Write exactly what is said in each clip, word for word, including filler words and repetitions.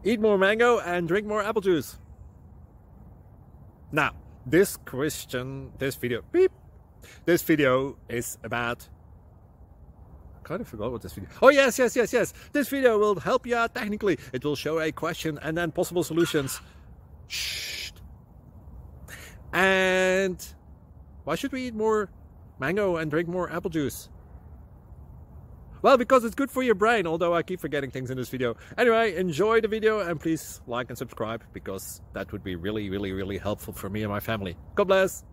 Eat more mango and drink more apple juice. Now, this question, this video, beep, this video is about, I kind of forgot what this video, oh yes, yes, yes, yes, this video will help you out technically. It will show a question and then possible solutions. Shh. And why should we eat more mango and drink more apple juice? Well, because it's good for your brain, although I keep forgetting things in this video. Anyway, enjoy the video and please like and subscribe, because that would be really, really, really helpful for me and my family. God bless!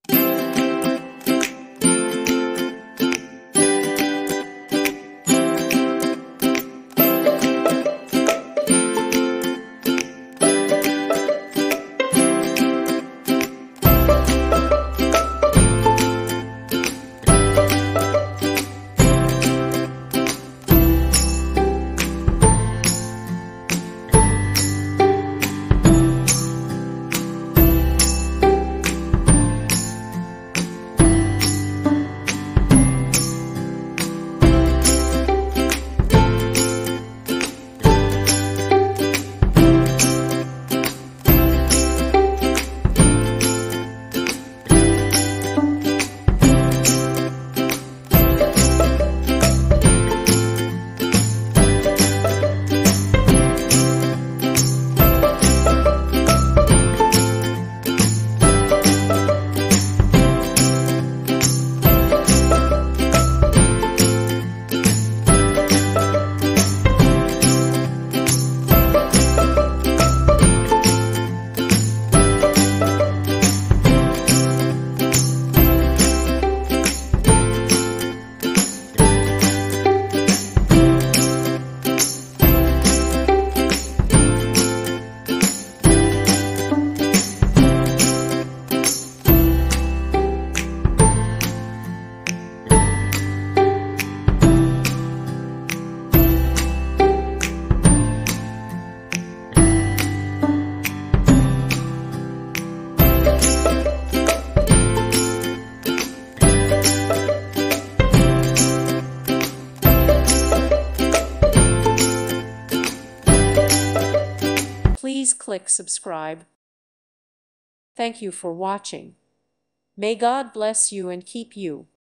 Please click subscribe. Thank you for watching. May God bless you and keep you.